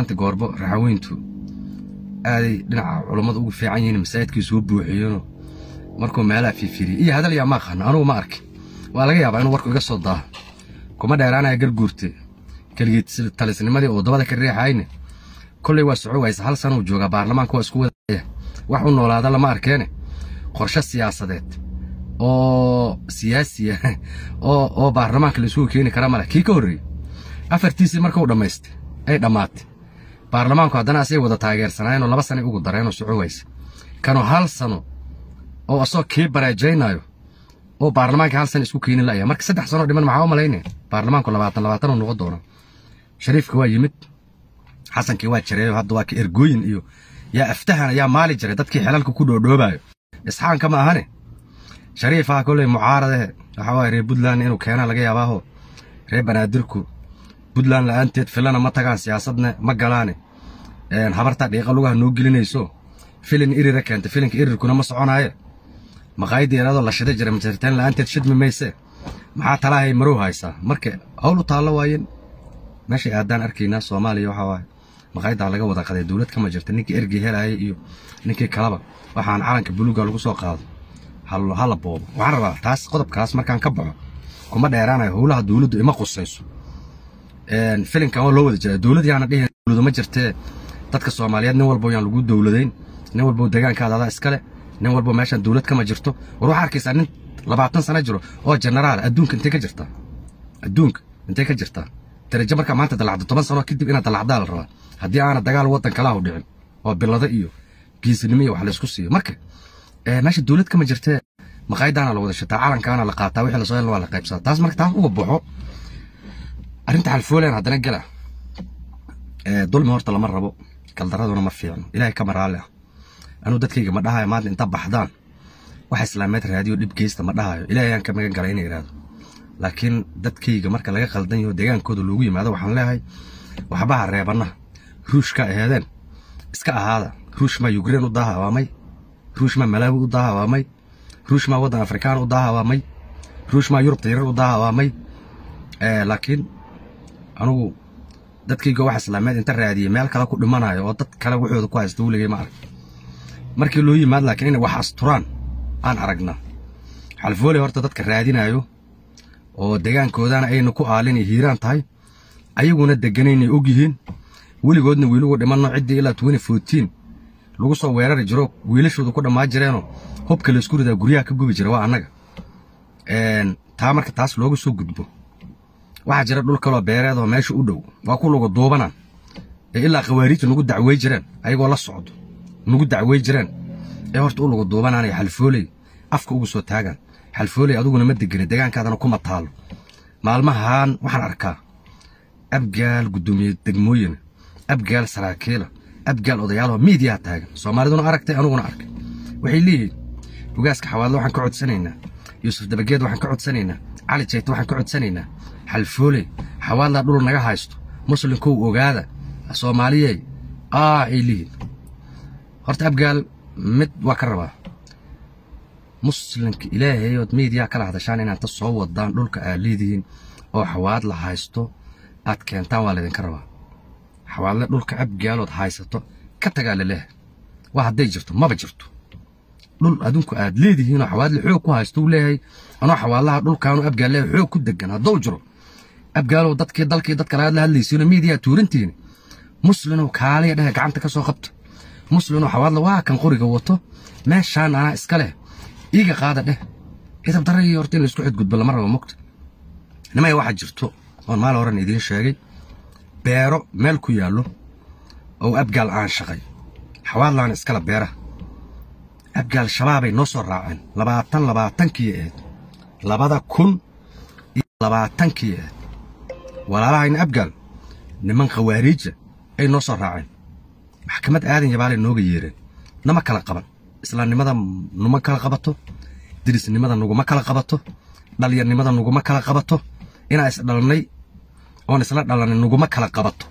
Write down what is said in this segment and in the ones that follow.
maanta goorbo raxaweyntu aaday dhinaca culimada ugu fiican yihiin masaajidkiisu u buuxiyeen markuu meelaha fiiriyay iyo hadal yaa ma aqaan anigu ma arkin waa laga yaabaa inuu warku iga soo daa kuma dheeraanaya garguurte kaligeed talisnimadii oo dabada ka riixayna kulay waa socodaysa hal sano uu jooga baarlamaanka waa isku wadaya wax uu noolaada lama arkeene qorshe siyaasadeed oo siyaasiya oo baarlamaanka la isugu keeni kara mala kii ka horreeyay afartiisii markuu dhamaystay ay dhamaatay baarlamaanku haddana asay wada taageersanayeen oo 2 sano ugu dareen oo socodaysa kanu hal sano oo asoo kii bareejaynayo oo baarlamaanka hal sano isku keeni laaya marka 3 sano dhiman maxaa u malaynay baarlamaanku 20 uu noqon doono shariifka waa yimid xasankii waa jiray hadda waa ka ergooyin iyo yaa aftahana yaa maali jiray dadkii xilalka ku dhoodhoobayo isxaan kama ahane shariifa kulay mucaarade waxa waa reer Puntland inuu keena laga yaabaa reer banaadirku Puntland la'aanteed filana ma tagaan siyaasadna ma galaane habarta dhiiqa lugaha noo gelinayso filin irira keenta filinka irirkuna ma soconaayo maqaayadii la shida jiray majartaan la'aanteed shidmi mayse maxaa talaahay marow haysa marka hawl u taalo waayeen meesha aadaan arkaynaa Soomaaliya waxa waa maqaayada laga wada qaday dawlad kama jirta ninkii ergi helay iyo ninkii kalaba waxaan calanka buluuga lagu soo qaado hal boobo waxaan rabaa taas qodobkaas markaan ka baxo kuma dheeraanayo howlaha dawladdu ima qusayso filinkan oo loo wada jiray dawlad yaana dhihin dawlad ma jirtee dadka Soomaaliyeed nin walba yaan lagu dawladeyn nin walba deegaankaada iskale nin walba meeshan dawlad kama jirto war waxa arkaysaa nin 20 sano jiro oo generaal adduunka intee ka jirta adduunka intee ka jirta darajo marka maanta dalacdo 10 sano kadib inaad dalacdaa la rabaa haddii aana dagaal wadan kala u dhicin oo bilada iyo geesinimo wax la isku siiyo marka meesha dawlad kama jirtee maqaayadana la wada shataa calankaana la qaataa wixii la soo helay waa la qaybsadaa taas marka taas uga baxo arinta xalfooleen haddana gala dulmi horta lama rabo kaldaraduna ma fiicno ilaahay ka maraale anu dadkayga ma dhahayo maanta inta baxdaan wax islaameed raadiyo dib geesta ma dhahayo ilaahay aan ka magan galay inay iraado laakiin dadkayga marka laga qaldan yahay deegaankooda loogu yimaado waxaan leeyahay waxba reebana ruushka aheedeen iska ahaada ruush ma Ukraine u daahawaamay ruush ma Malawi u daahawaamay ruush ma wadan Afrikaan u daahawaamay ruush ma Yurub tirar u daahawaamay laakiin anigu dadkayga wax islaameed inta raadiyay meel kale ku dhimanayo oo dad kale wuxuu ku haysto waligeey ma arag markii loo yimaad laakiin in wax asturaan aan aragna xalfoole horta dadka raadinayo oo deegaankoodana ayna ku aalin hiiraan tahay ayaguna deganayna og yihiin waligoodna wiilugu dhimanno cidii ilaa 2014 lagu soo weerari jiro wiilashoodu ku dhamaa jireeno hubka la isku ridaa guryaha ka gubi jira waa annaga taa marka taas looga soo gudbo waxa jira dhul kale oo beereed oo meesha u dhow waa ku lagu duubanaa ilaa qawaariijta nagu dacway jireen ayagoo la socdo nagu dacway jireen horta u lagu duubanaa xalfooley afka ugu soo taagan xalfooley aduguna ma degan deegaankaadana kuma taalo maalmahan waxaan arkaa abgaal gudoomiye degmooyin abgaal saraakiila abgaal odayaal oo media taagan Soomaaliduna aragtay anuguna arkay waxay leeyihiin ugaaska xawaadlo waxaan ka codsanaynaa Yuusuf Dabageed waxaan ka codsanaynaa Cali Jeyt waxaan ka codsanaynaa xalfooley xawaadla dhul naga haysto muslimku ogaada Soomaaliyeey ilaahi horta abgaal mid waa ka rabaa muslimka ilaahay oo media kala hadashaan inaan ta soo wadaan dhulka ay leedihiin oo xawaad la haysto aad keentaan waa leedin ka rabaa xawaadle dhulka abgaalood haysato ka tagaa leh waa haday jirto ma ba jirto dhul adunku aad leedihiin oo xawaadle xoog ku haysto leeyahay anoo xawaalaha dhulkaanu abgaal xoog ku degan hadoo jiro abgaalo dadkii dadka la hadlaysiin media tuurintiin muslimku kaaliya dhaga gacanta ka soo qabto muslimku xawaadle waa kan qoriga wato meeshaan ana iska leh iga qaada dheh idab daray horta in la isku xid gudbo lama rabo mugta nimay waxa jirto oo maal horan idin sheegay beero meel ku yaalo oo abgaal aan shaqay xawaadlaan iskala beera abgaal shabaabay noo soo raaceen 20 ahayd 2020 ahayd walaalahayn abgaal niman khawaariija ay noo soo raaceen maxkamad aadan yabaale nooga yeereen nama kala qaban islaamnimada numa kala qabato dirisnimada nuguma kala qabato dhalyarnimada nuguma kala qabato inaa is dhalnay oo isla dhalanay nuguma kala qabato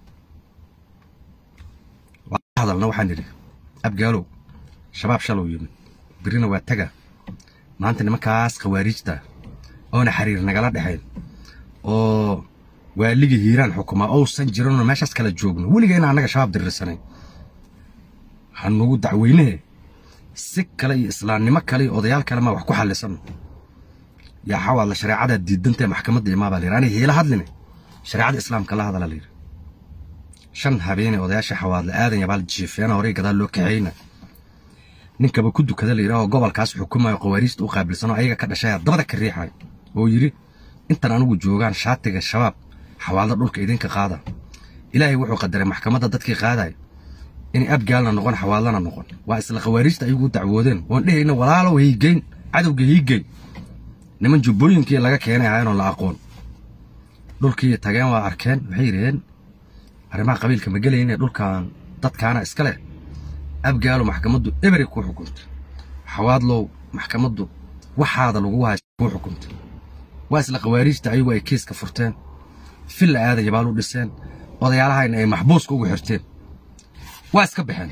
hadalna waxaan yiri abgaalo shabaab shalow yimid birina waa taga maanta nimankaas khawaariijta oo na xiriir nagala dhaxay oo واللي هيران حكومة أو سنجرنا ماشي أسكال الجوجنا واللي جينا عنك شباب درسنا هنقول دعوينه سكة لي إسلام نمك لي أضيال كلامه وحكو حل سنة يا حوال شريعة الدين أنت محكمة دي ما بالي راني هي لهاد لنا شريعة الإسلام كلها هذا لير شن هبيني أضياش حوال آذن يبال الجيف أنا وريك هذا اللي كعينه ninka ba ku dukada leeyahay gobolkaas xukumayo qawaariista u qaabilsan oo ayaga ka dhashay dabada ka riixay oo yiri intan anigu joogan shaatiga shabaab xawaalada dhulka idinka qaada ilaahay wuxuu qadaray maxkamadda dadkii qaaday in abgaalna noqon xawaalana noqon waa isla qawaariista ayagu dacwoodeen oo dhehayna walaalo hiigeyn cadowga hiigeyn niman jubbooyinkii laga keenay ayaan la aqoon dhulkii tageen waa arkeen waxay yireen arrimaha qabiilka ma galayeen dhulkan dadkaana iska leh أبجالو محكمته إبري كو حكمت حوادلو محكمته وحاضر لجوها كو حكمت واسل قواريج تعيوا أي كيس كفرتين في اللي هذا جبالو لسان وضيعها إن أي محبوس كو حرتين واسك بحن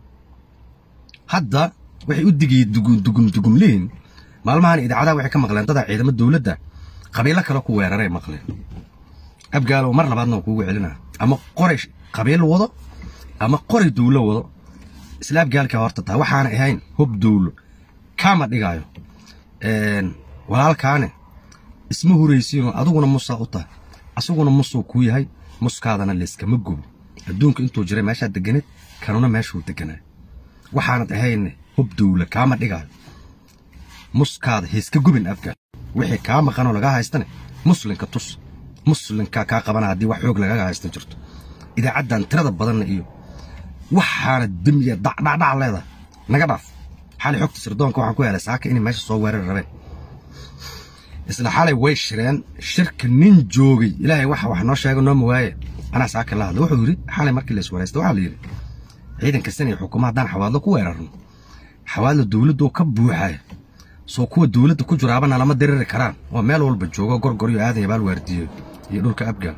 هذا وحي يدقي دقم لين معلومة إذا عدا وحي كمغلان تدع إذا من الدولة ده قبيلة كلاكو ويراري مغلان أبجالو مرنا بعدنا كو علنا أما قريش قبيل وضع أما قري دولة وضع إسلام قال كهورتها وحنا هين هب دول كام دقايو ولا كان اسمه رئيسين أدونا مصاوته أسوقنا مصو كوي هاي مسكادنا لسك مجوب الدونك أنتو جري ماشى دقنت كانونا ماشوا دقنا وحنا هين هب دول كام دقايو مسكاد هيسك جوبين أبقى وحي كام كانوا لقاها يستنى مسلم كتوس مسلم كقبنا هدي وحوق لقاها يستنجرت إذا عدى انترد بدلنا إيو وحنا الدنيا ضع لهذا نقدر حالي حكت سردونك وحن كوي على ساكن إني ماشي صور الربع إسلا حالي ويش شرين الشرك نينجوجي إلهي وحنا شايفه نوم وايه أنا ساكن لهذا وحوري حالي مركل السوار استوى عليه عيدا كسنة الحكومة دان حوالي كويرن حوالي الدولة دو كبوحة سو كو الدولة دو كجرابنا لما تدير الكرام ومال والبجوجا قرقريو هذا يبال ورديو يقول كأبجل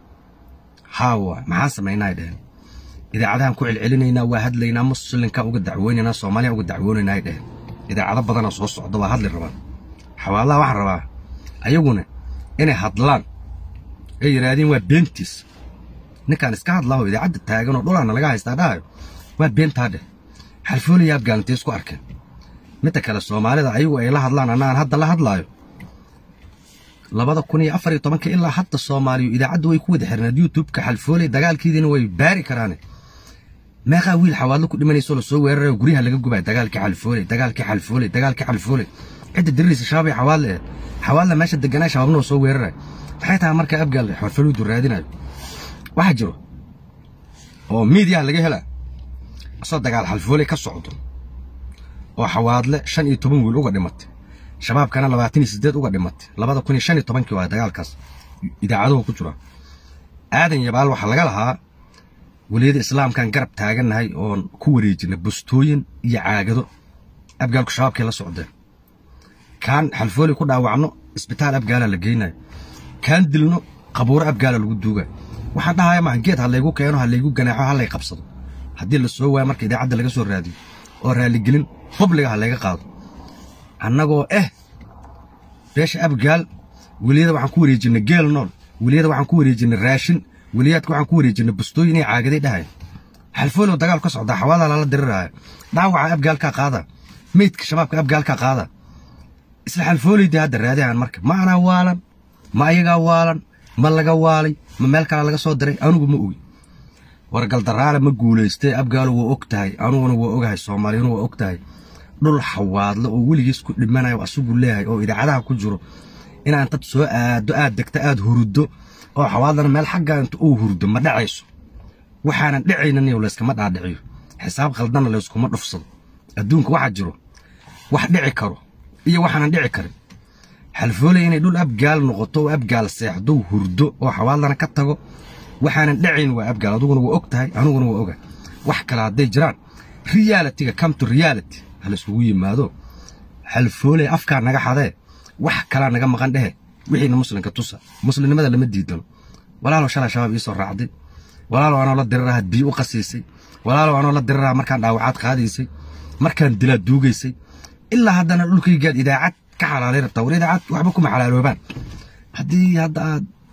حاوى محاسب ما ينايدين إذا عدهم كل علينا واحد لينا مسلم كأوجد دعوينا الصومالي أوجد دعوينا هيدا إذا عذب بدنا صوص عضو واحد للربان حوالله واحد ربان أيونا إني هضلان أي رادين وبنتيس نكان إسكاد الله إذا عدت تاجنا دول أنا لقاه استعداء وبنت هذا حلفوني يبقى أنت يسكو أركن متى كلا الصومالي ده أيوة إلا هضلان أنا هضل لا هضلايو لبضا كوني أفري طبعا إلا حتى الصومالي إذا عدوا يكود حرنا يوتيوب كحلفولي دجال كذي إنه يبارك راني ما قاوي الحوالي كل من يسول الصور وجريها اللي جوبها دجال كحلفولي دجال كحلفولي دجال كحلفولي عد الدرس الشعبي حوالي ماشي الدجناش شبابنا وصور حياتها مركب أبجل حلفولي درادنا واحد جرو أو ميديا اللي جه لا صدق على حلفولي كالصعود وحوالي شن يتوبون والأوجا دمت شباب كان لبعتني سداد أوجا دمت لبعض كوني شن يتوبان كوا دجال كاس إذا عادوا كترة آدم يبال وحلقها وليد الإسلام كان قرب تاجن هاي أون كوريجن بستوين يعاقدوا أبقى الشباب كلا سعودين كان حلفولي كل عوانو إسبتال أبقى اللي جينا كان دلنا قبور أبقى اللي جدوجا وحنا هاي ما جيت هلا يجو كانوا هلا يجو جناحه هلا يقبضوا هدي اللي سووا مرك إذا عدل لقى سور رادي ورالي جلين قبل هلا يقاض عنا جو بيش أبقى وليد وعن كوريجن جيل نور وليد وعن كوريجن الراشن وليات كوعن كوريجن بستويني عاقدي دهاي حلفولو دقال كسعود حوالا لا درها داوع أبقى قاضي ميت شباب أبقى قاضي إسلا حلفولي دي هذا الرادي عن مركب ما أنا والا ما يجا والا ما لقى والي ما مالك على لقى صدري أنا بمقوي ورجال درالة مقولة استي أبقى له وقتها أنا وأوجه الصوماليين وقتها دول حواد لو ولي يسكت لما أنا وأسوق الله أو إذا عدها كجرو إن أنت تسوق دقات دكتات هردو أو حوادنا مال حاجة أنت هردو ما دعيسو وحنا دعينا ولا اسكما دعيو حساب خلدنا لو اسكما نفصل أدونك واحد جرو واحد دعي كرو إيه وحنا دعي كرو حلفولي إن دول أبقال نغطو أبقال سيحدو هردو أو حوادنا كتغو وحنا دعين وأبقال أدوغن وأوقتها أنوغن وأوقه وحكلا دي جران ريالتي كامتو ريالتي هل سوي مادو حلفولي أفكار نجاح هذا وحكلا نجا مغان ده وحين مسلم كتوسا مسلم لماذا لم يديدون ولا لو شلا شباب يسور رعدي ولا لو أنا ولا درها بي وقسيسي ولا لو أنا ولا درها مركان داوعات قاديسي مركان دلا دوجيسي إلا هذا نقول كي قال إذا عاد كحل على التوريد عاد وحبكم على الوبان هدي هذا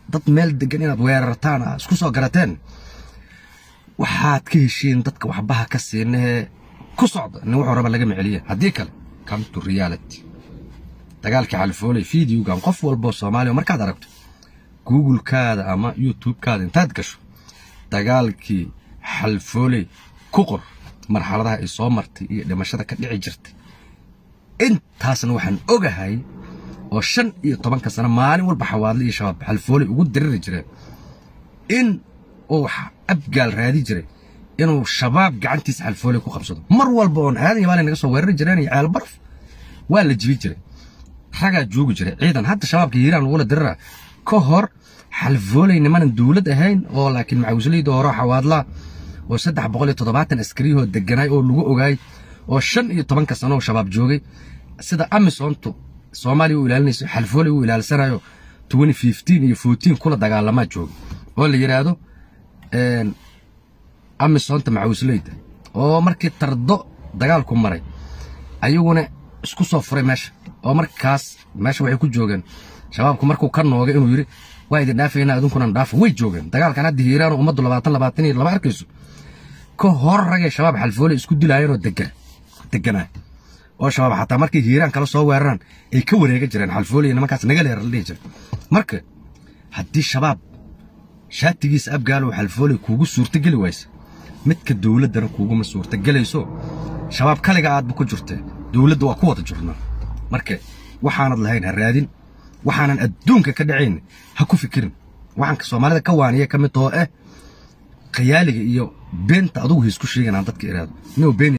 dad meel degan inaad weerartaan isku soo garateen waxaad ka heshiin dadka waxbaha ka siinee ku socda in wuxuu raba laga maceliya haddii kale come to reality dagaalkii xalfoolay fiidiyowgan qof walbo Soomaaliya markaad aragto Google-kaada ama YouTube-kaada intaad gasho dagaalkii xalfoolay ku qor marxaladaha ay soo martay iyo dhimashada ka dhici jirtay intaasna waxaan ogahay oo 15 sano maalin walba xawaadle iyo shabaab xalfoolay ugu diriri jireen in oo abgaal raadi jiray inuu shabaab gacantiisa xalfoolay ku qabsado mar walba oo aadan yaabaan naga soo weerari jireen iyo ceel barf waa la jibi jiray raga joogi jiray ciidan hadda shabaabka Hiiraan wala dirira ka hor xalfoolay niman dawlad ahayn oo laakiin macawsleyda hore xawaadla oo 370 askariyo deganay oo lagu ogaay oo 15 sano shabaab joogay sida Amisonto Soomaaliya u ilaalinayso xalfoolay u ilaalsanayo 2015 iyo 14 kula dagaalama joogay oo la yiraahdo Amisonto macawsleyda oo markii tardo dagaalku maray ayaguna isku soo furay meesha oo markaas meesha waxay ku joogeen shabaabku markuu ka noogay inuu yiri waa idin dhaafayna adunkuna dhaaf way joogeen dagaalkan hadda Hiiraan ummaddu 22 arkayso ka hor ragay shabaab xalfoolay isku dilaayeen oo deganaa oo shabaab xataa markii Hiiraan kala soo weeraraan ay ka wareega jireen xalfoolay nimankaas naga leeral dhijir marka haddii shabaab shaatigiis abgaal oo xalfoolay kuugu suurta gali waysa midka dawladana kuugu ma suurta galayso shabaab kaliga aad ku jirtay dawladda waa ku wada jirnaa marka waxaanad lahayn raadin waxaanan adduunka ka dhacayn ha ku fikirin waxaan ka Soomaalida ka waaniye kamid oo qiyaaliga iyo beenta adugu isku sheeganaan dadka iraado inuu been